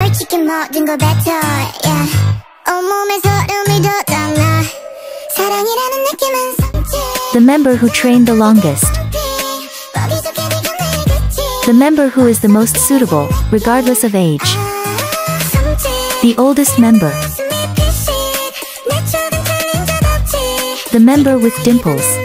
솔직히 모든 걸 뱉어 yeah. 온몸에 소름이 돋아 사랑이라는 느낌은 섬지 The member who trained the longest. The member who is the most suitable, regardless of age. The oldest member. The member with dimples.